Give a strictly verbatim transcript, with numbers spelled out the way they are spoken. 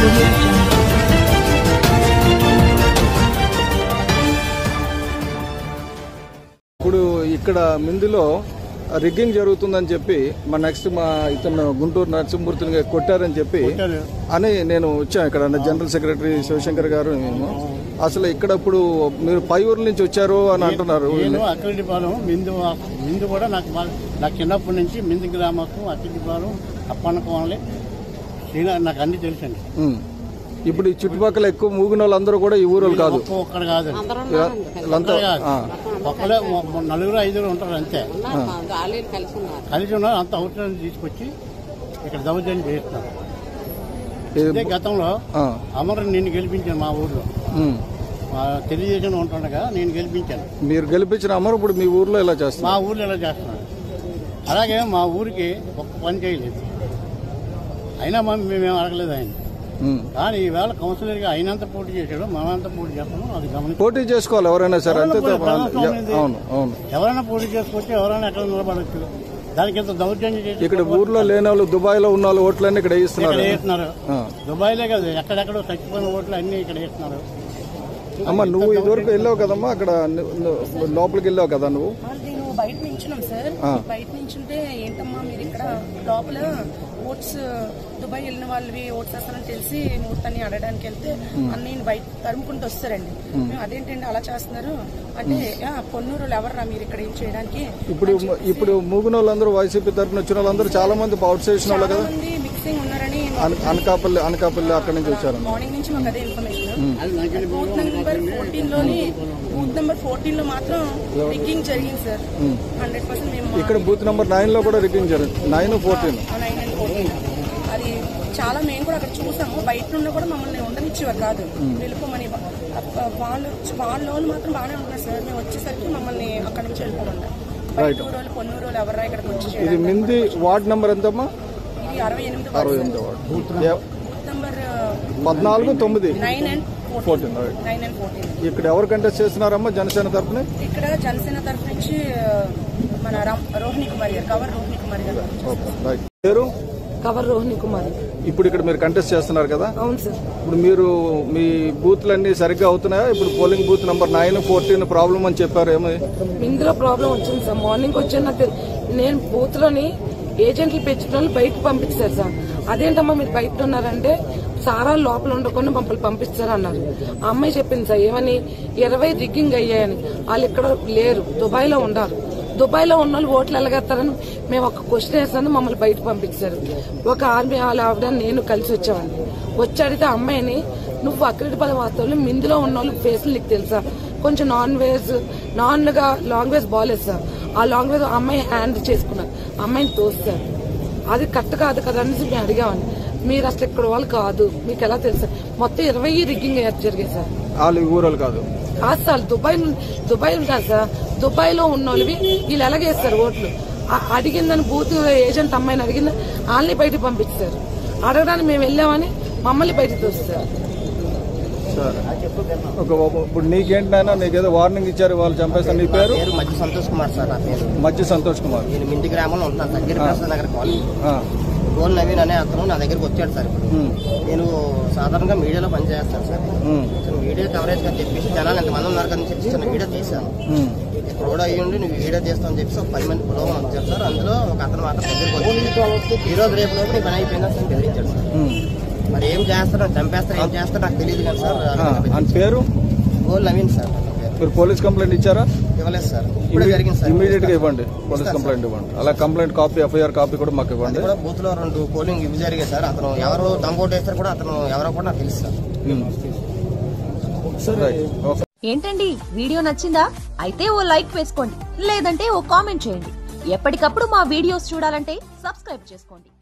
ఇప్పుడు ఇక్కడ మిందిలో రిగ్గింగ్ జరుగుతుందని చెప్పి మా నెక్స్ట్ మా ఇతను గుంటూరు నరసింహమూర్తిని కొట్టారని చెప్పి అని నేను వచ్చాను ఇక్కడ జనరల్ సెక్రటరీ శివశంకర్ గారు. మేము అసలు ఇక్కడ ఇప్పుడు మీరు పై ఊర్ల నుంచి వచ్చారు అని అంటున్నారు. అక్కడిపాలెం మిందు మిందు కూడా నాకు నాకు చిన్నప్పటి నుంచి మిందు గ్రామకు అక్కడిపాలెం అప్పన్నకోవాలి నాకు అన్ని తెలుసండి. ఇప్పుడు ఈ చుట్టుపక్కల ఎక్కువ మూగిన వాళ్ళందరూ కూడా ఈ ఊరు కాదు, ఒక్కడ కాదు, ఒక్కలే నలుగురు ఐదుగురు ఉంటారు అంతే. కలిసి ఉన్నారు అంత అవుట్లను తీసుకొచ్చి ఇక్కడ దౌర్జన్యం చేస్తున్నారు. ఇదే గతంలో అమర్ నిన్ను గెలిపించాను మా ఊర్లో, తెలియజేసిన ఉంటుండగా నేను గెలిపించాను. మీరు గెలిపించిన అమర్ ఇప్పుడు మీ ఊర్లో ఎలా చేస్తారు? మా ఊర్లో ఎలా చేస్తున్నాడు. అలాగే మా ఊరికి ఒక్క పని చేయలేదు, అయినా మేమేం అడగలేదు ఆయన. కానీ ఈవేళ కౌన్సిలర్ గా అయినంత పోటీ చేశాడు, మనంత పోటీ చేస్తాము. అది గమనించి పోటీ చేసుకోవాలి ఎవరైనా సరే. ఎవరైనా పోటీ చేసుకోవచ్చు, ఎవరైనా ఎక్కడ నిలబడచ్చు. దానికి ఎంత దౌర్జన్యం చేసి ఇక్కడ ఊర్లో లేని వాళ్ళు దుబాయ్ లో ఉన్న వాళ్ళు ఓట్లన్నీ ఇక్కడ వేస్తున్నారు. దుబాయ్ లే కాదు, ఎక్కడెక్కడో చచ్చిపోయిన ఓట్లు అన్ని ఇక్కడ వేస్తున్నారు. అమ్మా నువ్వు ఇదివరకు వెళ్ళావు కదమ్మా, అక్కడ లోపలికి వెళ్ళావు కదా నువ్వు? బయట నించున్నాం సార్. బయట నించుంటే ఏంటమ్మా మీరు ఇక్కడ లోపల ఓట్స్ దుబాయ్ వెళ్ళిన వాళ్ళవి ఓట్స్ వేస్తారని తెలిసి ముహూర్తాన్ని అడగడానికి వెళ్తే అన్నయ్య బయట తరుముకుంటూ వస్తారండి. మేము అదేంటండి అలా చేస్తున్నారు అంటే పొన్నూరు ఎవరు మీరు ఇక్కడ ఏం చేయడానికి. ఇప్పుడు ఇప్పుడు మూగిన వాళ్ళందరూ వైసీపీ తరఫున వచ్చిన వాళ్ళందరూ చాలా మంది అవుట్ చేసిన వాళ్ళు కదా, మిక్సింగ్ ఉన్నారని అనకాపల్లి అనకాపల్లి అక్కడి నుంచి వచ్చారు. మార్నింగ్ నుంచి మాకు అదే ఇన్ఫర్మేషన్. బూత్ నెంబర్ ఫోర్టీన్ లోని బూత్ నెంబర్ ఫోర్టీన్ లో మాత్రం రిగ్గింగ్ జరిగింది సార్. హండ్రెడ్ పర్సెంట్ మేము ఇక్కడ బూత్ నెంబర్ నైన్ లో కూడా రిగ్గింగ్ జరిగింది. Nine fourteen nine and fourteen అది చాలా మేము కూడా అక్కడ చూసాము. బయట నుండి కూడా మమ్మల్ని ఉండనిచ్చేవారు కాదు, వెళ్ళిపోమని. వాళ్ళు వాళ్ళ మాత్రం బాగానే ఉంటున్నారు సార్. మేము వచ్చేసరికి మమ్మల్ని అక్కడ నుంచి వెళ్ళిపోమన్నారు. బయటూరు వాళ్ళు పొన్నూరు వాళ్ళు ఎవరైనా ఇక్కడికి వచ్చి ఇది మింది వార్డ్ నెంబర్ ఎంతమ్మా? ఇది అరవై ఎనిమిది అరవై ఎనిమిది వార్డ్, బూత్ నెంబర్ పద్నాలుగు తొమ్మిది nine and fourteen nine and fourteen. ఇక్కడ ఎవరు కంటెస్ట్ చేస్తున్నారమ్మా జనసేన తరఫున? ఇక్కడ జనసేన తరఫు నుంచి మన రోహిణి కుమార్ గారు, కవర్ రోహిణి కుమార్ గారు. పేరు కవర్ రోహిణి కుమార్. ఇప్పుడు ఇక్కడ మీరు కంటెస్ట్ చేస్తున్నారు కదా? అవును సార్. ఇప్పుడు మీరు మీ బూత్లన్నీ సరిగ్గా అవుతున్నాయా? ఇప్పుడు polling booth number nine fourteen problem అని చెప్పారు, ఏమో ఇందులో ప్రాబ్లం వచ్చింది సార్. మార్నింగ్ వచ్చాను నేను బూత్ లోని ఏజెంట్లు పెంచిన వాళ్ళు బయటకు పంపించారు సార్. అదేంటమ్మా మీరు బయట ఉన్నారంటే సారా లోపల ఉండకుండా మమ్మల్ని పంపిస్తారు అన్నారు. ఆ అమ్మాయి చెప్పింది సార్ ఏమని, ఇరవై రిగ్గింగ్ అయ్యాయని. వాళ్ళు ఇక్కడ లేరు, దుబాయ్ లో ఉండారు. దుబాయ్ లో ఉన్న వాళ్ళు ఓట్లు ఎలాగేస్తారని మేము ఒక క్వశ్చన్ వేస్తాను, మమ్మల్ని బయట పంపించారు. ఒక ఆర్మీ వాళ్ళ ఆవిడ నేను కలిసి వచ్చామండి. వచ్చి అడిగితే అమ్మాయిని నువ్వు అక్కడిపల్లి వాస్తవంలో మిందులో ఉన్న వాళ్ళ ఫేస్లు నీకు తెలుసా, కొంచెం నాన్ వెజ్ నాన్ గా లాంగ్వేజ్ బాగాలేదు సార్. ఆ లాంగ్వేజ్ అమ్మాయి హ్యాండ్ చేసుకున్నారు, అమ్మాయిని తోస్తారు. అది కరెక్ట్ కాదు కదా అనేసి మేము అడిగామని. మీరు అసలు ఇక్కడ వాళ్ళు కాదు, మీకు ఎలా తెలుసా? మొత్తం ఇరవై రిగ్గింగ్ జరిగాయి సార్. వాళ్ళు ఊరలు కాదు కాదు సార్, దుబాయ్ దుబాయ్ ఉంటారు సార్. దుబాయ్ లో ఉన్న వాళ్ళవి వీళ్ళు ఎలాగేస్తారు ఓట్లు. అడిగిందని బూత్ ఏజెంట్ అమ్మాయిని అడిగింది, వాళ్ళని బయటకు పంపిస్తారు. అడగడానికి మేము వెళ్ళామని మమ్మల్ని బయటకు తోస్తారు. ఇప్పుడు నీకేంటైనా నీకేదో వార్నింగ్ ఇచ్చారు వాళ్ళు చంపేస్తారు. నీ పేరు? మధ్య సంతోష్ కుమార్ సార్. నా పేరు మధ్య సంతోష్ కుమార్. నేను మింటి గ్రామంలో ఉంటున్నాను సార్, గిరిప్రసాద్ నగర్ కాలనీ. గోల్ నవీన్ అనే అతను నా దగ్గరకు వచ్చాడు సార్. ఇప్పుడు నేను సాధారణంగా మీడియాలో పనిచేస్తాను సార్. మీడియా కవరేజ్ అని చెప్పేసి జనాలు ఎంతమంది ఉన్నారు కదా చెప్పి చిన్న వీడియో తీశాను. ఇప్పుడు కూడా అయ్యి ఉండి నువ్వు వీడియో చేస్తామని చెప్పేసి ఒక పది మంది పులోగం వచ్చారు సార్. అందులో ఒక అతను మాత్రం దగ్గరికి వచ్చి ఈ రోజు రేపు లోపు నీ పని అయిపోయిందా సార్ బెదిరించాడు సార్. మరి ఏం చేస్తారో చంపేస్తారో ఏం చేస్తారో నాకు తెలియదు కదా సార్. పేరు గోల్ నవీన్ సార్. మీరు పోలీస్ కంప్లైంట్ ఇచ్చారా? ఇవ్వలేదు సార్, ఇప్పుడే జరిగింది సార్. ఇమీడియట్ గా ఇవ్వండి, పోలీస్ కంప్లైంట్ ఇవ్వండి. అలా కంప్లైంట్ కాపీ ఎఫ్ఐఆర్ కాపీ కూడా మాకు ఇవ్వండి. బూత్ లో రెండు పోలింగ్ ఇవి జరిగాయి సార్. అతను ఎవరు దంపోటు వేస్తారు కూడా అతను ఎవరో కూడా నాకు తెలుసు సార్. ఏంటండి వీడియో నచ్చిందా? అయితే ఓ లైక్ వేసుకోండి, లేదంటే ఓ కామెంట్ చేయండి. ఎప్పటికప్పుడు మా వీడియోస్ చూడాలంటే సబ్స్క్రైబ్ చేసుకోండి.